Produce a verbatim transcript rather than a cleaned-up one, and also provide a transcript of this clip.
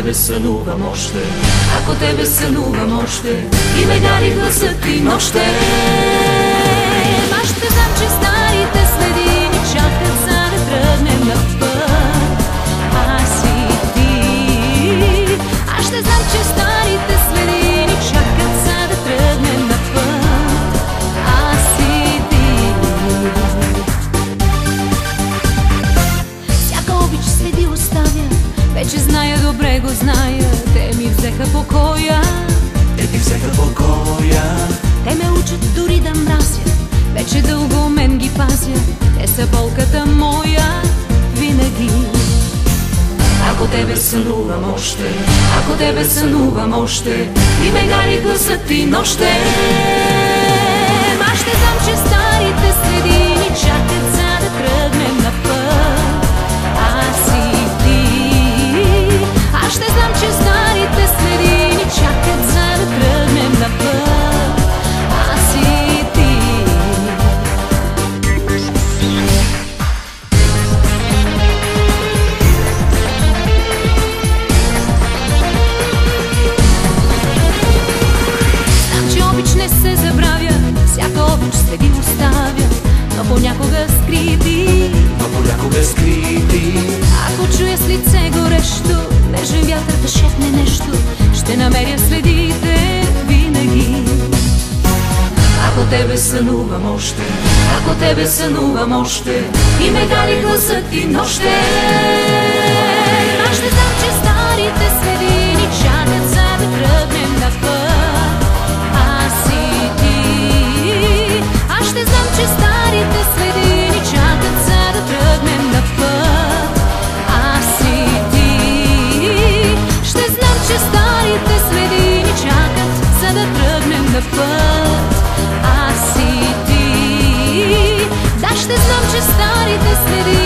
тебе сънувам още, ако тебе сънувам още и ме гали гласът ти нощем. Аз ще знам, че старите следи ни чакат, за да тръгнем на път. Аз и ти. Аз ще знам, че старите следи ни чакат, за да тръгнем на път. Аз и ти. Всяка обич следи оставя, вече зная, добре го зная. Те ми взеха покоя, те ми взеха покоя. те ме учат дори да мразя, вече дълго мен ги пазя. Те са болката моя винаги. Ако тебе сънувам още, ако тебе сънувам още и ме гали гласът ти нощем. Аз ще знам, че старите следи ни чакат, за да тръгнем на път. Аз и ти. Аз ще знам, че старите следи ни чакат, за да тръгнем на път. Аз и ти. Знам, че обич не се забравя, всяка обич следи оставя, но понякога скрити, Но понякога скрити. ако чуя с лице горещо, нежен вятър да шепне нещо, ще намеря следите винаги. Ако тебе сънувам още, ако тебе сънувам още и ме гали гласът ти нощем. Аз ще знам, че старите следи ни чакат, за да тръгнем на път. Аз и ти. Аз ще знам, че старите следи ни чакат, за да тръгнем на път. Аз и ти. Ще знам, че старите следи ни чакат, за да тръгнем на път. Аз и ти. Да, ще знам, че старите следи